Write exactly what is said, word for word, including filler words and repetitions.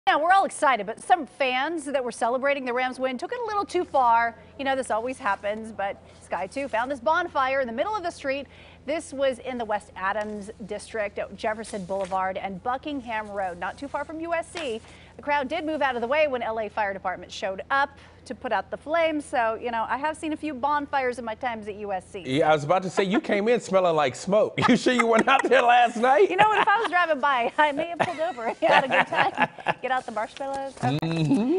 Yeah, we're all excited, but some fans that were celebrating the Rams win took it a little too far. You know, this always happens, but Sky two found this bonfire in the middle of the street. This was in the West Adams district at Jefferson Boulevard and Buckingham Road, not too far from U S C. The crowd did move out of the way when L A Fire Department showed up to put out the flames. So, you know, I have seen a few bonfires in my times at U S C. Yeah, I was about to say, you came in smelling like smoke. You sure you went out there last night? You know what, if I was driving by, I may have pulled over and had a good time. Get out the marshmallows. Okay. Mm-hmm.